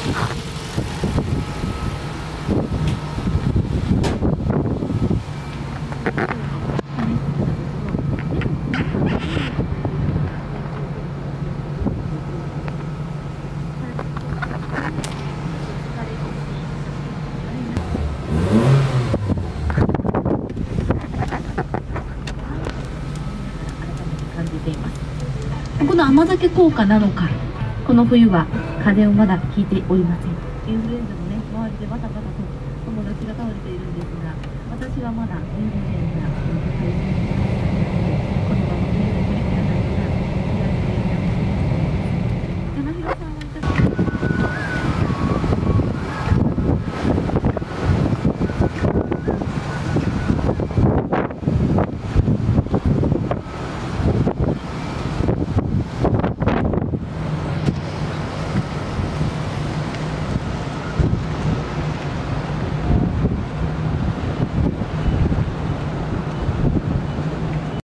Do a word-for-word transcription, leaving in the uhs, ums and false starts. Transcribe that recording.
この甘酒効果なのか、この冬は風邪をまだひいておりません。インフルエンザもね、周りでバタバタと友達が倒れているんですが、私はまだ全然